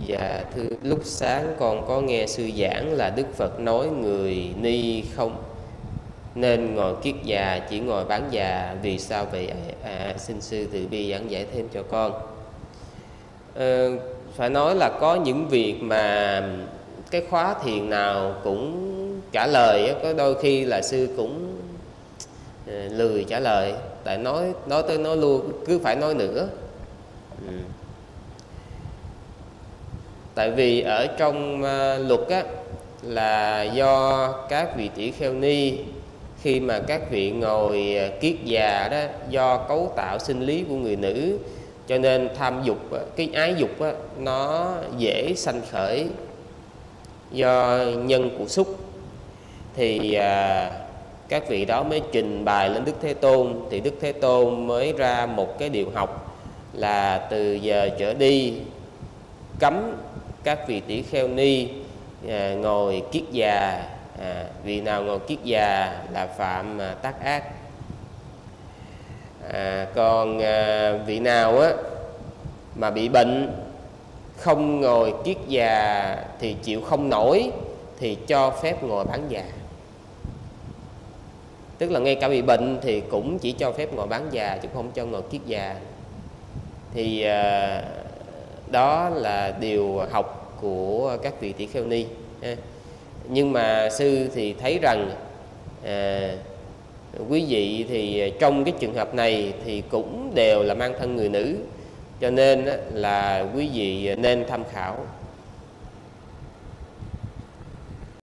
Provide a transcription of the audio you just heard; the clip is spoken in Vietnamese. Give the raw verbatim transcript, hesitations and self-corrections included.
Dạ thưa, lúc sáng con có nghe sư giảng là Đức Phật nói người ni không nên ngồi kiết già, chỉ ngồi bán già. Vì sao vậy? À, xin sư từ bi giảng giải thêm cho con. à, Phải nói là có những việc mà cái khóa thiền nào cũng trả lời, có đôi khi là sư cũng à, lười trả lời, tại nói nói tới nói luôn, cứ phải nói nữa. ừ. Tại vì ở trong uh, luật á, là do các vị tỷ kheo ni, khi mà các vị ngồi kiết già đó, do cấu tạo sinh lý của người nữ, cho nên tham dục, cái ái dục á, nó dễ sanh khởi do nhân của xúc. Thì à, các vị đó mới trình bày lên Đức Thế Tôn. Thì Đức Thế Tôn mới ra một cái điều học là từ giờ trở đi cấm các vị tỷ kheo ni à, ngồi kiết già. à, Vị nào ngồi kiết già là phạm à, tác ác. à, Còn à, vị nào á mà bị bệnh không ngồi kiết già thì chịu không nổi, thì cho phép ngồi bán già. Tức là ngay cả bị bệnh thì cũng chỉ cho phép ngồi bán già, chứ không cho ngồi kiết già. Thì à, đó là điều học của các vị tỷ kheo ni. Nhưng mà sư thì thấy rằng à, quý vị thì trong cái trường hợp này thì cũng đều là mang thân người nữ, cho nên là quý vị nên tham khảo.